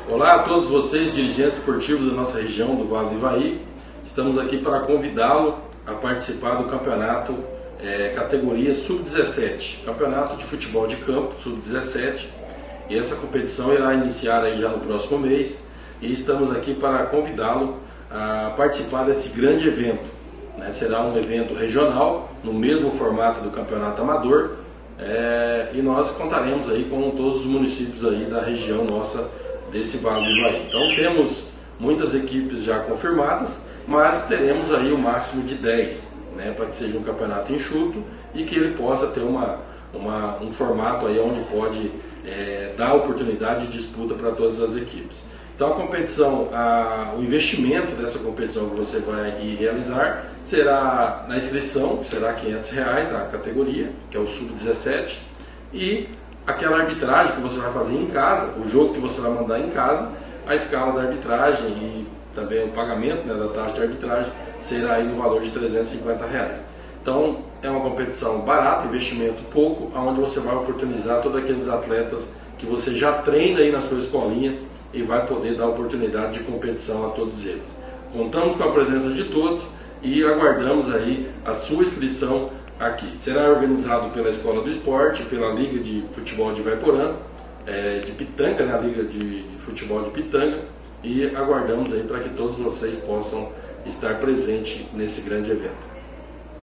Olá a todos vocês, dirigentes esportivos da nossa região do Vale do Ivaí. Estamos aqui para convidá-lo a participar do campeonato categoria Sub-17, campeonato de futebol de campo Sub-17. E essa competição irá iniciar aí já no próximo mês e estamos aqui para convidá-lo a participar desse grande evento. Será um evento regional, no mesmo formato do campeonato amador, e nós contaremos aí com todos os municípios aí da região nossa desse Vale do Ivaí. Então temos muitas equipes já confirmadas, mas teremos aí o máximo de 10, para que seja um campeonato enxuto e que ele possa ter um formato aí onde pode dar oportunidade de disputa para todas as equipes. Então a competição, o investimento dessa competição que você vai realizar será na inscrição, que será R$500 a categoria, que é o Sub-17, e aquela arbitragem que você vai fazer em casa, o jogo que você vai mandar em casa, a escala da arbitragem e também o pagamento da taxa de arbitragem será aí no valor de R$350. Então é uma competição barata, investimento pouco, onde você vai oportunizar todos aqueles atletas que você já treina aí na sua escolinha e vai poder dar oportunidade de competição a todos eles. Contamos com a presença de todos e aguardamos aí a sua inscrição aqui. Será organizado pela Escola do Esporte, pela Liga de Futebol de Ivaiporã, de Pitanga, a Liga de Futebol de Pitanga, e aguardamos aí para que todos vocês possam estar presentes nesse grande evento.